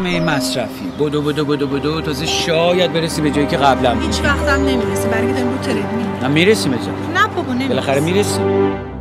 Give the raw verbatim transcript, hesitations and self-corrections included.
جامعه مصرفی بدو بدو بدو بدو تازه شاید برسی به جایی که قبلا بود. هیچ وقتم نمیرسی، برای که داریم رو تریدمیل. نه میرسیم ازا. نه بابا نمیرسی. بالاخره میرسیم.